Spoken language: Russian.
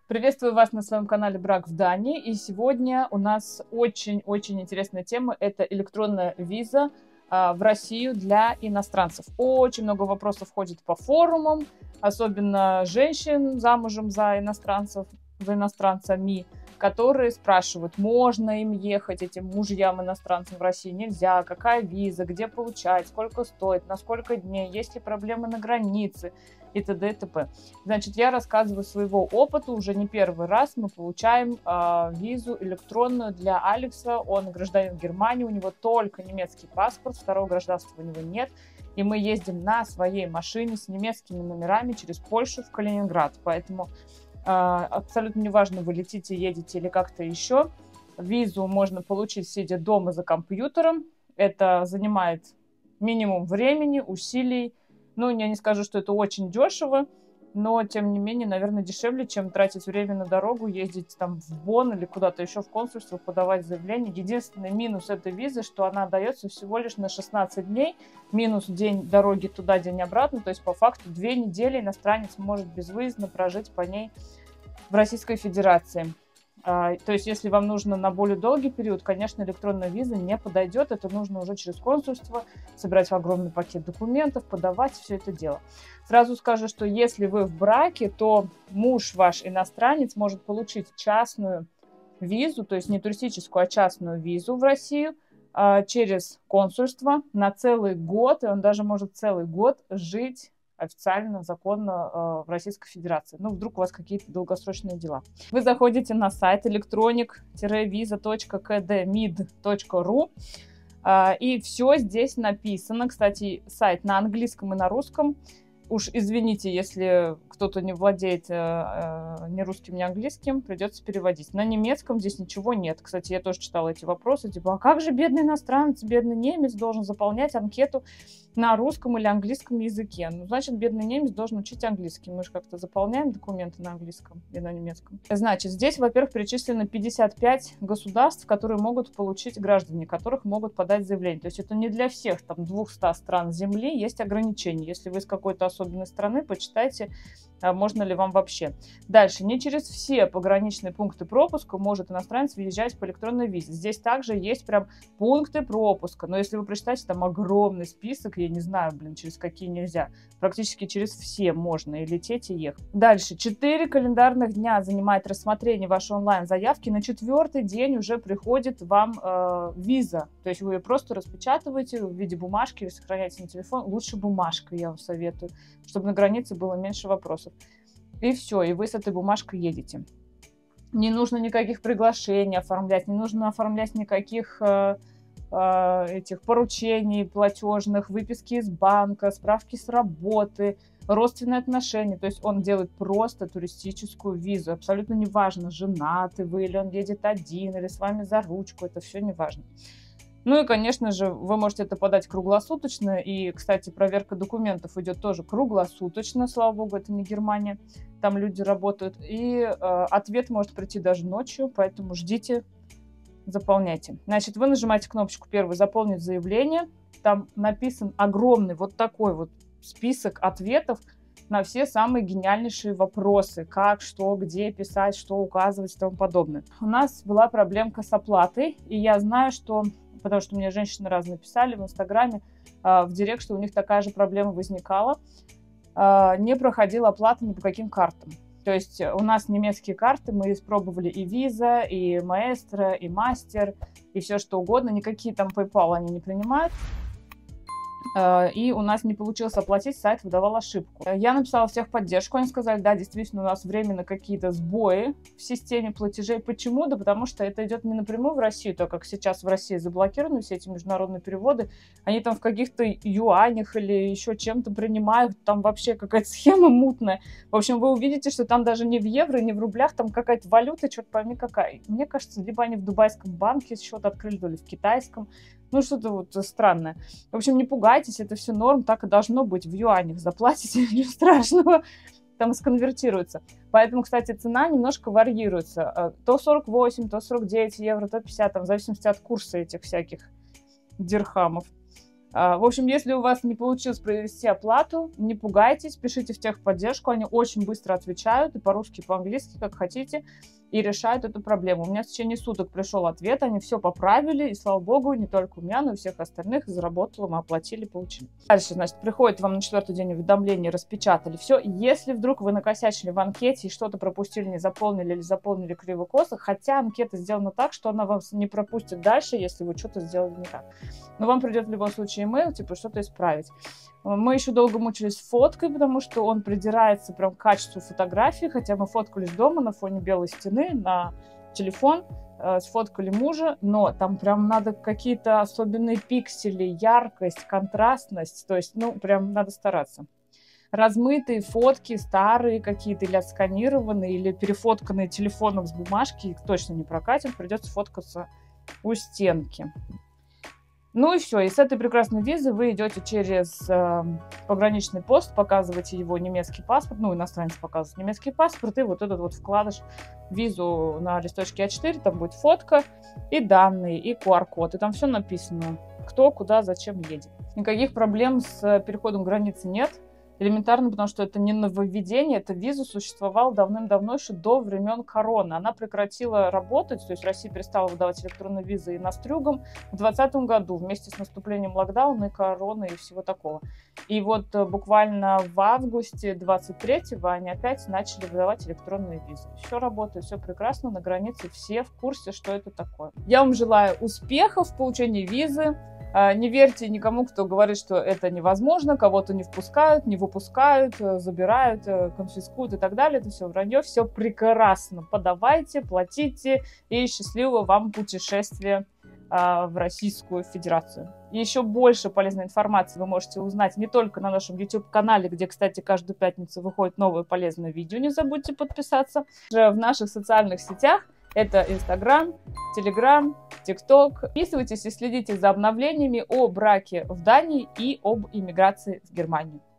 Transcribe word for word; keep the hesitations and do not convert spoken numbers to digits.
Приветствую вас на своем канале «Брак в Дании». И сегодня у нас очень-очень интересная тема. Это электронная виза а, в Россию для иностранцев. Очень много вопросов ходит по форумам, особенно женщин замужем за иностранцев, за иностранцами, которые спрашивают, можно им ехать, этим мужьям-иностранцам в России, нельзя, какая виза, где получать, сколько стоит, на сколько дней, есть ли проблемы на границе и т.д. и т.п. Значит, я рассказываю своего опыта, уже не первый раз мы получаем э, визу электронную для Алекса, он гражданин Германии, у него только немецкий паспорт, второго гражданства у него нет, и мы ездим на своей машине с немецкими номерами через Польшу в Калининград, поэтому абсолютно неважно, вы летите, едете или как-то еще. Визу можно получить, сидя дома за компьютером. Это занимает минимум времени, усилий. Ну, я не скажу, что это очень дешево, но, тем не менее, наверное, дешевле, чем тратить время на дорогу, ездить там в Бонн или куда-то еще в консульство, подавать заявление. Единственный минус этой визы, что она дается всего лишь на шестнадцать дней, минус день дороги туда, день обратно, то есть по факту две недели иностранец может безвыездно прожить по ней в Российской Федерации. То есть, если вам нужно на более долгий период, конечно, электронная виза не подойдет. Это нужно уже через консульство, собирать огромный пакет документов, подавать все это дело. Сразу скажу, что если вы в браке, то муж ваш иностранец может получить частную визу, то есть не туристическую, а частную визу в Россию через консульство на целый год, и он даже может целый год жить официально, законно э, в Российской Федерации. Ну, вдруг у вас какие-то долгосрочные дела. Вы заходите на сайт electronic виза точка кей ди мид точка ру, э, и все здесь написано. Кстати, сайт на английском и на русском. Уж извините, если кто-то не владеет э, э, ни русским, ни английским, придется переводить. На немецком здесь ничего нет. Кстати, я тоже читала эти вопросы. Типа, а как же бедный иностранец, бедный немец должен заполнять анкету на русском или английском языке? Ну, значит, бедный немец должен учить английский. Мы же как-то заполняем документы на английском и на немецком. Значит, здесь, во-первых, перечислено пятьдесят пять государств, которые могут получить граждане, которых могут подать заявление. То есть это не для всех, там, двухсот стран Земли есть ограничения. Если вы из какой-то особенной страны, почитайте, можно ли вам вообще. Дальше. Не через все пограничные пункты пропуска может иностранец въезжать по электронной визе. Здесь также есть прям пункты пропуска. Но если вы прочитаете, там огромный список, я не знаю, блин, через какие нельзя. Практически через все можно и лететь, и ехать. Дальше. четыре календарных дня занимает рассмотрение вашей онлайн-заявки. На четвертый день уже приходит вам э, виза. То есть вы ее просто распечатываете в виде бумажки или сохраняете на телефон. Лучше бумажкой, я вам советую, чтобы на границе было меньше вопросов. И все, и вы с этой бумажкой едете. Не нужно никаких приглашений оформлять, не нужно оформлять никаких э, э, этих поручений платежных, выписки из банка, справки с работы, родственные отношения. То есть он делает просто туристическую визу. Абсолютно неважно, женаты вы или он едет один, или с вами за ручку, это все неважно. Ну и, конечно же, вы можете это подать круглосуточно. И, кстати, проверка документов идет тоже круглосуточно. Слава богу, это не Германия. Там люди работают. И э, ответ может прийти даже ночью, поэтому ждите, заполняйте. Значит, вы нажимаете кнопочку первую «Заполнить заявление». Там написан огромный вот такой вот список ответов на все самые гениальнейшие вопросы. Как, что, где писать, что указывать и тому подобное. У нас была проблемка с оплатой. И я знаю, что... Потому что мне женщины разные писали в Инстаграме, в Директ, что у них такая же проблема возникала. Не проходила оплата ни по каким картам. То есть у нас немецкие карты, мы испробовали и Visa, и Maestro, и Master, и все что угодно. Никакие там PayPal они не принимают. И у нас не получилось оплатить, сайт выдавал ошибку. Я написала в техподдержку, они сказали, да, действительно, у нас временно какие-то сбои в системе платежей. Почему? Да потому что это идет не напрямую в Россию, так как сейчас в России заблокированы все эти международные переводы. Они там в каких-то юанях или еще чем-то принимают, там вообще какая-то схема мутная. В общем, вы увидите, что там даже не в евро, не в рублях, там какая-то валюта, что-то пойми какая. Мне кажется, либо они в дубайском банке счет открыли, то ли в китайском. Ну, что-то вот странное. В общем, не пугайтесь, это все норм, так и должно быть. В юанях заплатите, ничего страшного, там сконвертируется. Поэтому, кстати, цена немножко варьируется. То сорок восемь, то сорок девять евро, то пятьдесят, там, в зависимости от курса этих всяких дирхамов. В общем, если у вас не получилось провести оплату, не пугайтесь, пишите в техподдержку, они очень быстро отвечают, и по-русски, и по-английски, как хотите, и решают эту проблему. У меня в течение суток пришел ответ, они все поправили, и слава богу, не только у меня, но и у всех остальных заработало, мы оплатили, получили. Дальше, значит, приходит вам на четвертый день уведомление, распечатали все. Если вдруг вы накосячили в анкете и что-то пропустили, не заполнили или заполнили криво-косо, хотя анкета сделана так, что она вас не пропустит дальше, если вы что-то сделали не так. Но вам придет в любом случае имейл, типа, что-то исправить. Мы еще долго мучились с фоткой, потому что он придирается прям к качеству фотографии, хотя мы фоткались дома на фоне белой стены на телефон, э, сфоткали мужа, но там прям надо какие-то особенные пиксели, яркость, контрастность, то есть, ну, прям надо стараться. Размытые фотки, старые какие-то, или отсканированные, или перефотканные телефоном с бумажки, их точно не прокатим, придется фоткаться у стенки. Ну и все, и с этой прекрасной визы вы идете через э, пограничный пост, показываете его немецкий паспорт, ну, иностранец показывает немецкий паспорт, и вот этот вот вкладыш, визу на листочке а четыре, там будет фотка и данные, и ку ар код, и там все написано, кто, куда, зачем едет. Никаких проблем с переходом границы нет. Элементарно, потому что это не нововведение, эта виза существовала давным-давно, еще до времен короны. Она прекратила работать, то есть Россия перестала выдавать электронные визы инострюгам в двадцатом году, вместе с наступлением локдауна и короны и всего такого. И вот буквально в августе двадцать третьего они опять начали выдавать электронные визы. Все работает, все прекрасно, на границе все в курсе, что это такое. Я вам желаю успехов в получении визы. Не верьте никому, кто говорит, что это невозможно, кого-то не впускают, не выпускают, забирают, конфискуют и так далее. Это все вранье, все прекрасно. Подавайте, платите, и счастливого вам путешествия в Российскую Федерацию. И еще больше полезной информации вы можете узнать не только на нашем YouTube-канале, где, кстати, каждую пятницу выходит новое полезное видео, не забудьте подписаться, в наших социальных сетях. Это Инстаграм, Телеграм, ТикТок. Подписывайтесь и следите за обновлениями о браке в Дании и об иммиграции в Германию.